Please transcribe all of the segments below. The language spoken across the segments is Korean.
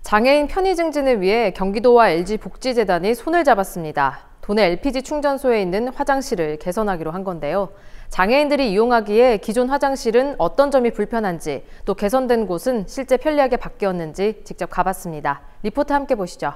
장애인 편의 증진을 위해 경기도와 LG복지재단이 손을 잡았습니다. 도내 LPG 충전소에 있는 화장실을 개선하기로 한 건데요. 장애인들이 이용하기에 기존 화장실은 어떤 점이 불편한지, 또 개선된 곳은 실제 편리하게 바뀌었는지 직접 가봤습니다. 리포트 함께 보시죠.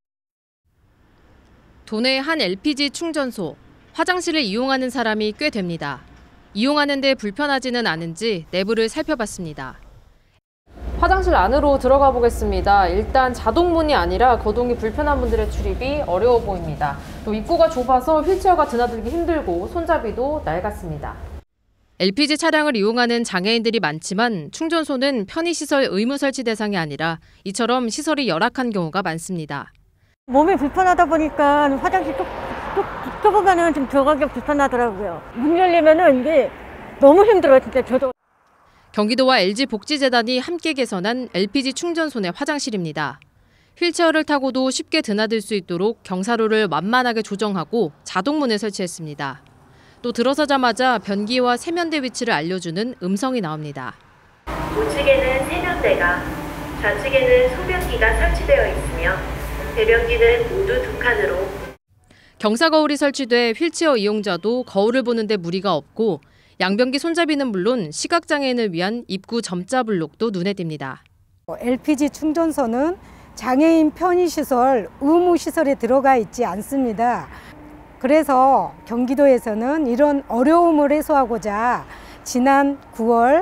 도내 한 LPG 충전소, 화장실을 이용하는 사람이 꽤 됩니다. 이용하는 데 불편하지는 않은지 내부를 살펴봤습니다. 화장실 안으로 들어가 보겠습니다. 일단 자동문이 아니라 거동이 불편한 분들의 출입이 어려워 보입니다. 또 입구가 좁아서 휠체어가 드나들기 힘들고 손잡이도 낡았습니다. LPG 차량을 이용하는 장애인들이 많지만 충전소는 편의시설 의무 설치 대상이 아니라 이처럼 시설이 열악한 경우가 많습니다. 몸이 불편하다 보니까 화장실 좁으면 좀 들어가기 불편하더라고요. 문 열리면은 이게 너무 힘들어요, 진짜 저도. 경기도와 LG복지재단이 함께 개선한 LPG 충전소 내 화장실입니다. 휠체어를 타고도 쉽게 드나들 수 있도록 경사로를 완만하게 조정하고 자동문을 설치했습니다. 또 들어서자마자 변기와 세면대 위치를 알려주는 음성이 나옵니다. 우측에는 세면대가, 좌측에는 소변기가 설치되어 있으며 배변기는 모두 2칸으로. 경사 거울이 설치돼 휠체어 이용자도 거울을 보는데 무리가 없고 양변기 손잡이는 물론 시각장애인을 위한 입구 점자 블록도 눈에 띕니다. LPG 충전소는 장애인 편의시설, 의무시설에 들어가 있지 않습니다. 그래서 경기도에서는 이런 어려움을 해소하고자 지난 9월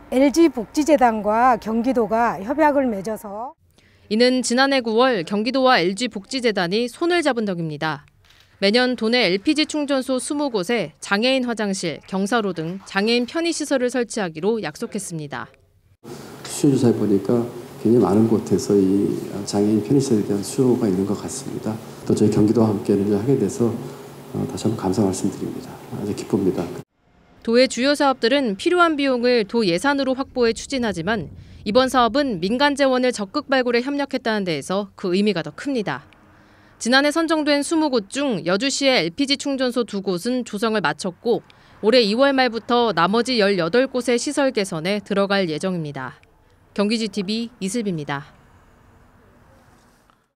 LG복지재단과 경기도가 협약을 맺어서 이는 지난해 9월 경기도와 LG복지재단이 손을 잡은 덕입니다. 매년 도내 LPG 충전소 20곳에 장애인 화장실, 경사로 등 장애인 편의시설을 설치하기로 약속했습니다. 수요조사해 보니까 굉장히 많은 곳에서 이 장애인 편의시설에 대한 수요가 있는 것 같습니다. 또 저희 경기도와 함께 하게 돼서 다시 한번 감사 말씀드립니다. 아주 기쁩니다. 도의 주요 사업들은 필요한 비용을 도 예산으로 확보해 추진하지만 이번 사업은 민간 재원을 적극 발굴에 협력했다는 데에서 그 의미가 더 큽니다. 지난해 선정된 20곳 중 여주시의 LPG 충전소 2곳은 조성을 마쳤고 올해 2월 말부터 나머지 18곳의 시설 개선에 들어갈 예정입니다. 경기지TV 이슬비입니다.